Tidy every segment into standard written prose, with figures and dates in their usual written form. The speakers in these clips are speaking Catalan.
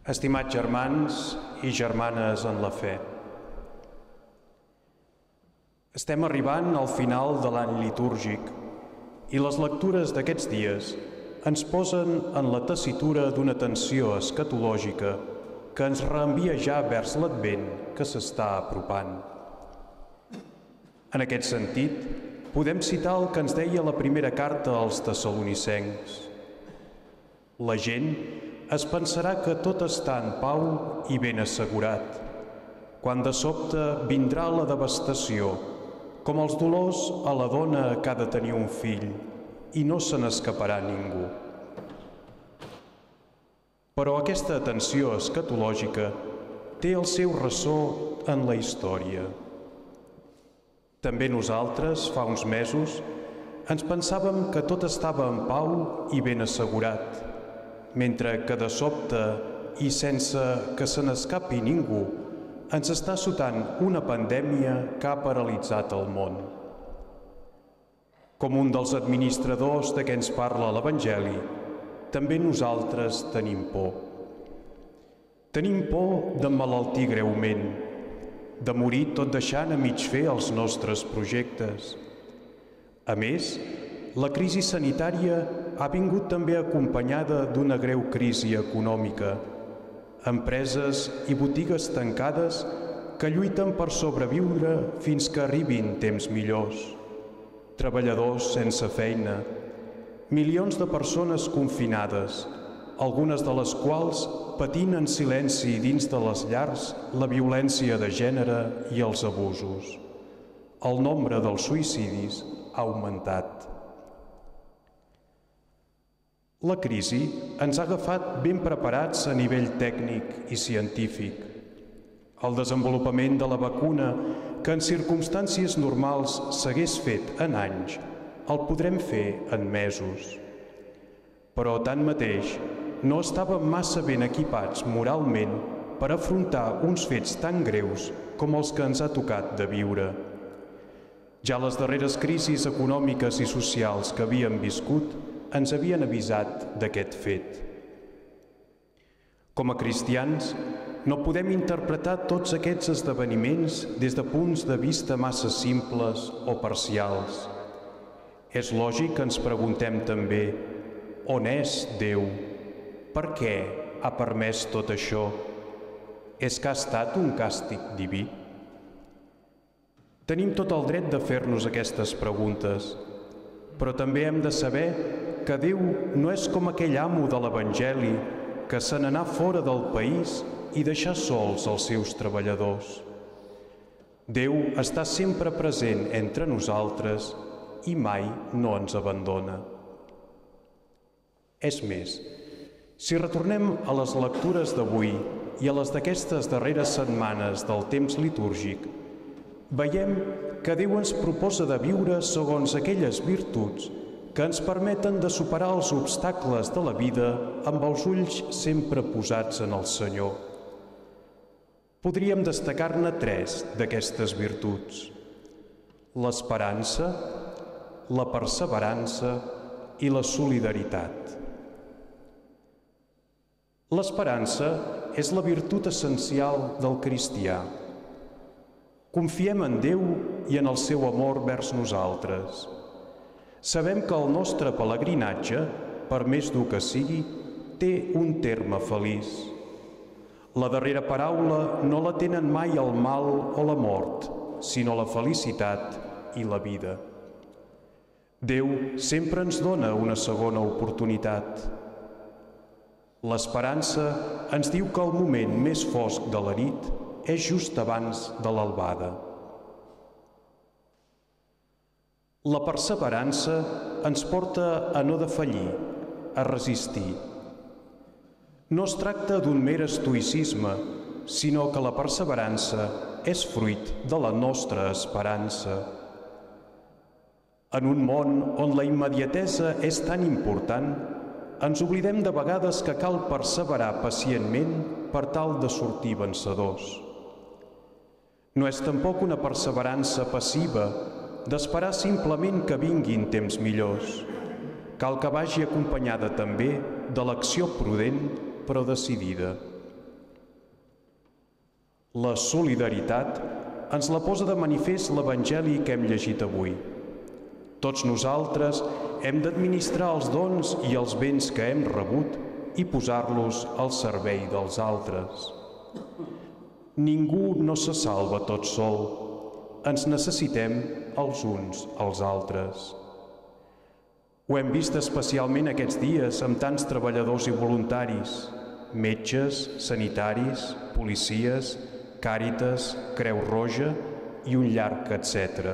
Estimats germans i germanes en la fe, estem arribant al final de l'any litúrgic i les lectures d'aquests dies ens posen en la tessitura d'una tensió escatològica que ens reenvia ja vers l'Advent que s'està apropant. En aquest sentit, podem citar el que ens deia la primera carta als Tessalonicencs. La gent es pensarà que tot està en pau i ben assegurat, quan de sobte vindrà la devastació, com els dolors a la dona que ha de tenir un fill, i no se n'escaparà ningú. Però aquesta tensió escatològica té el seu ressò en la història. També nosaltres, fa uns mesos, ens pensàvem que tot estava en pau i ben assegurat, mentre que de sobte i sense que se n'escapi ningú, ens està assotant una pandèmia que ha paralitzat el món. Com un dels administradors de què ens parla l'Evangeli, també nosaltres tenim por. Tenim por d'emmalaltir greument, de morir tot deixant a mig fer els nostres projectes. A més, la crisi sanitària ha vingut també acompanyada d'una greu crisi econòmica, empreses i botigues tancades que lluiten per sobreviure fins que arribin temps millors, treballadors sense feina, milions de persones confinades, algunes de les quals patint en silenci dins de les llars la violència de gènere i els abusos. El nombre dels suïcidis ha augmentat. La crisi ens ha agafat ben preparats a nivell tècnic i científic. El desenvolupament de la vacuna, que en circumstàncies normals s'hagués fet en anys, el podrem fer en mesos. Però tanmateix, no estàvem massa ben equipats moralment per afrontar uns fets tan greus com els que ens ha tocat de viure. Ja les darreres crisis econòmiques i socials que havíem viscut ens havien avisat d'aquest fet. Com a cristians, no podem interpretar tots aquests esdeveniments des de punts de vista massa simples o parcials. És lògic que ens preguntem també: on és Déu? Per què ha permès tot això? És que ha estat un càstig diví? Tenim tot el dret de fer-nos aquestes preguntes, però també hem de saber que Déu no és com aquell amo de l'Evangeli que se n'anà fora del país i deixà sols els seus treballadors. Déu està sempre present entre nosaltres i mai no ens abandona. És més, si retornem a les lectures d'avui i a les d'aquestes darreres setmanes del temps litúrgic, veiem que Déu ens proposa de viure segons aquelles virtuts que ens permeten de superar els obstacles de la vida amb els ulls sempre posats en el Senyor. Podríem destacar-ne 3 d'aquestes virtuts: l'esperança, la perseverança i la solidaritat. L'esperança és la virtut essencial del cristià. Confiem en Déu i en el seu amor vers nosaltres. Sabem que el nostre pelegrinatge, per més dur que sigui, té un terme feliç. La darrera paraula no la tenen mai el mal o la mort, sinó la felicitat i la vida. Déu sempre ens dona una segona oportunitat. L'esperança ens diu que el moment més fosc de la nit és just abans de l'albada. La perseverança ens porta a no defallir, a resistir. No es tracta d'un mer estoïcisme, sinó que la perseverança és fruit de la nostra esperança. En un món on la immediatesa és tan important, ens oblidem de vegades que cal perseverar pacientment per tal de sortir vencedors. No és tampoc una perseverança passiva d'esperar simplement que vinguin temps millors. Cal que vagi acompanyada també de l'acció prudent però decidida. La solidaritat ens la posa de manifest l'Evangeli que hem llegit avui. Tots nosaltres hem d'administrar els dons i els béns que hem rebut i posar-los al servei dels altres. Ningú no se salva tot sol. Ens necessitem els uns als altres. Ho hem vist especialment aquests dies amb tants treballadors i voluntaris, metges, sanitaris, policies, Càritas, Creu Roja i un llarg etcètera.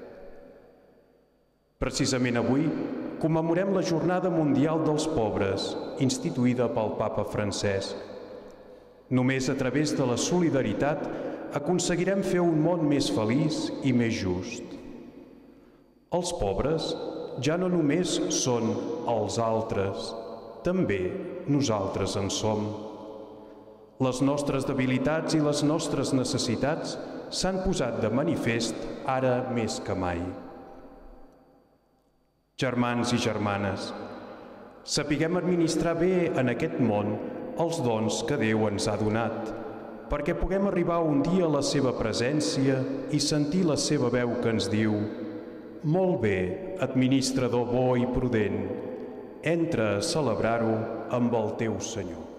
Precisament avui commemorem la Jornada Mundial dels Pobres, instituïda pel Papa Francesc. Només a través de la solidaritat aconseguirem fer un món més feliç i més just. Els pobres ja no només són els altres, també nosaltres en som. Les nostres debilitats i les nostres necessitats s'han posat de manifest ara més que mai. Germans i germanes, sapiguem administrar bé en aquest món els dons que Déu ens ha donat, perquè puguem arribar un dia a la seva presència i sentir la seva veu que ens diu: «Molt bé, administrador bo i prudent, entra a celebrar-ho amb el teu Senyor».